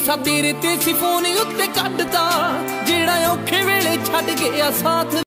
ਹਿੱਸਾ ਤੇਰੇ ਤੇ ਸੀ ਫੋਨ ਉੱਤੇ ਕੱਢਦਾ, ਜਿਹੜਾ ਔਖੇ ਵੇਲੇ ਛੱਡ ਗਿਆ ਸਾਥ।